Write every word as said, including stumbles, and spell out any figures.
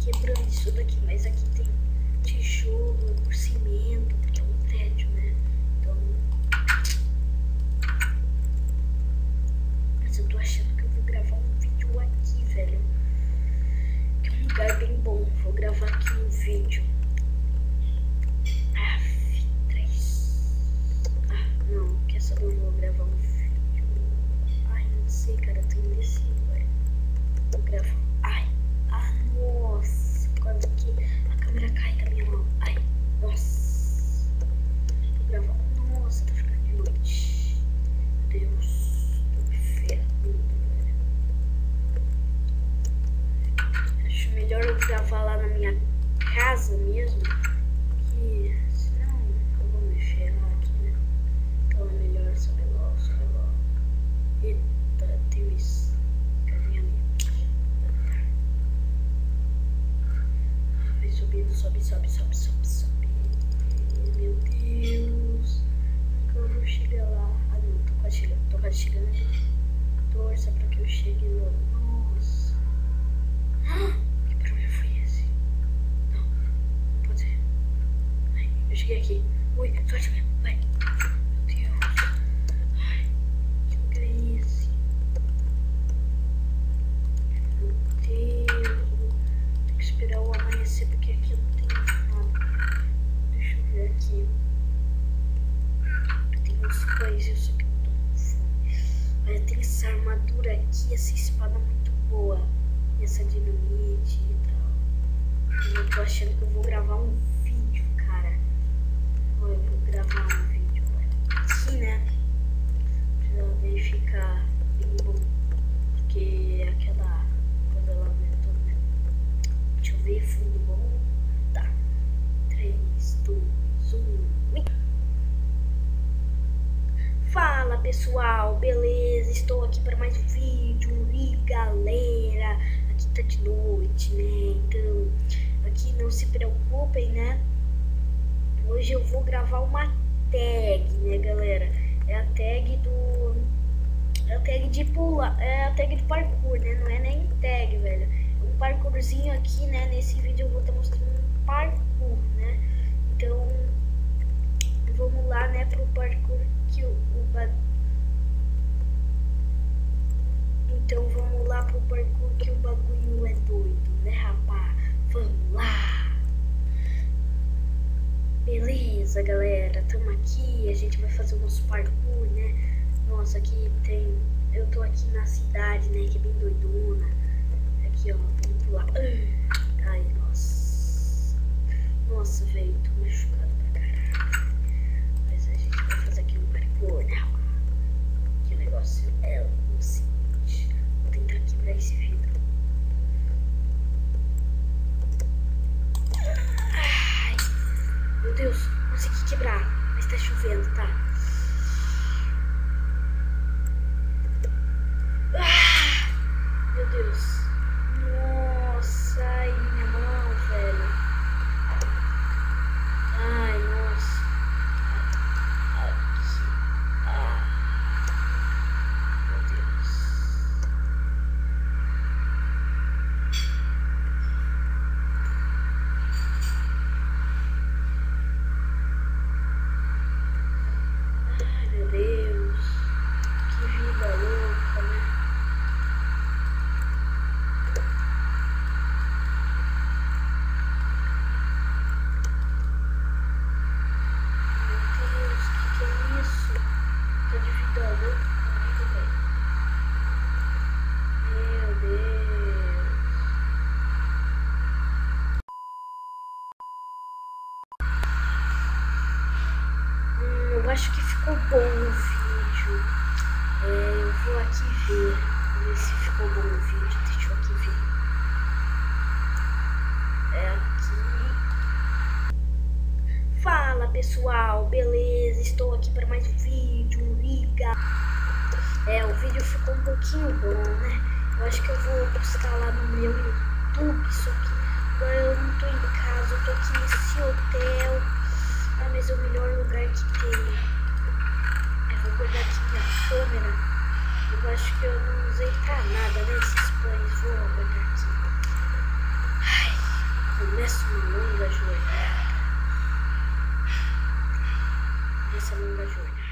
quebrando isso daqui, mas aqui tem tijolo, por cimento, porque é um prédio, né? Então... Mas eu tô achando que eu vou gravar um vídeo aqui, velho. Que é um lugar bem bom. Vou gravar aqui um vídeo. Ah, três. Ah, não. Quer saber? Eu vou gravar um vídeo. Ai, não sei, cara. Eu tô indeciso, velho. Vou gravar. Ai. Ah, nossa. Quase que a câmera cai da minha mão. Ai, nossa. Vou gravar. Nossa, tá ficando de noite. Meu Deus. Tô ferrando, velho. Acho melhor eu gravar lá na minha casa mesmo. Que senão eu vou me ferrar aqui, né? Então é melhor subir logo, subir logo. Eita, tem isso. Cadê a minha? Vai subindo, sobe, sobe, sobe, sobe, sobe. Meu Deus. Nunca eu vou chegar lá. Ah não, tô quase chegando, tô quase chegando. Torça pra que eu chegue logo. Nossa. Que barulho foi esse? Não, não pode ser. Ai, eu cheguei aqui. Ui, sorte mesmo, vai. Meu Deus. Ai, que lugar é esse? Meu Deus. Tem que esperar o amanhecer porque aqui eu não tenho nada. Deixa eu ver aqui. Tem uns coisas, só que eu não tô com fome. Olha, tem essa armadura aqui, essa espada muito boa. E essa dinamite e tal. E eu tô achando que eu vou gravar um vídeo, cara. Ou eu vou gravar um vídeo aqui, né? Pra verificar bem bom. Porque aquela coisa lá aumentou, né? Deixa eu ver, fundo bom. Tá. três, dois, um. Fala pessoal, beleza? Estou aqui para mais um vídeo. E galera, aqui tá de noite, né? Então, aqui não se preocupem, né? Hoje eu vou gravar uma tag, né, galera? É a tag do... É a tag de pular, é a tag de parkour, né? Não é nem tag, velho. É um parkourzinho aqui, né? Nesse vídeo eu vou estar mostrando um parkour, né? Então, vamos lá, né, pro parkour que o... o Então vamos lá pro parkour que o bagulho é doido, né, rapá? Vamos lá! Beleza, galera, tamo aqui, a gente vai fazer o nosso parkour, né? Nossa, aqui tem... Eu tô aqui na cidade, né, que é bem doidona. Aqui, ó, vamos pular. Ai, nossa. Nossa, velho, tô machucado pra caralho. Mas a gente vai fazer aqui um parkour, né, rapá? Que o negócio é o seguinte. Vou tentar quebrar esse vidro. Ai, meu Deus, consegui quebrar. Mas tá chovendo, tá? Ah, meu Deus. Nossa, ai, minha mão, velho. Ai, nossa. Aqui. Ah. Meu Deus. Ai, meu Deus. Que vida louca, né? Meu Deus, que que é isso? Tô de vida louca, velho. Meu Deus. Hum, eu acho que ficou bom o vídeo. É, eu vou aqui ver. Ver se ficou bom o vídeo. Deixa eu aqui ver. É aqui. Fala pessoal, beleza? Estou aqui para mais um vídeo. Liga. É, o vídeo ficou um pouquinho bom, né? Eu acho que eu vou postar lá no meu YouTube. Só que agora eu não tô em casa, eu tô aqui nesse hotel. Ah, mas é o melhor lugar que tem. Eu vou guardar aqui minha câmera. Eu acho que eu não usei pra nada, né? Esses pães. Vou guardar aqui. Ai. Começa uma longa jornada. Essa longa jornada.